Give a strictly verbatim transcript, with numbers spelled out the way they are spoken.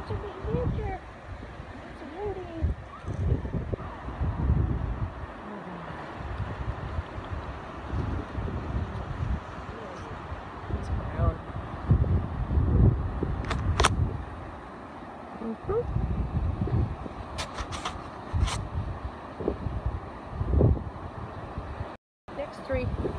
such a big adventure. It's windy. It's brown. Mm-hmm. Next three.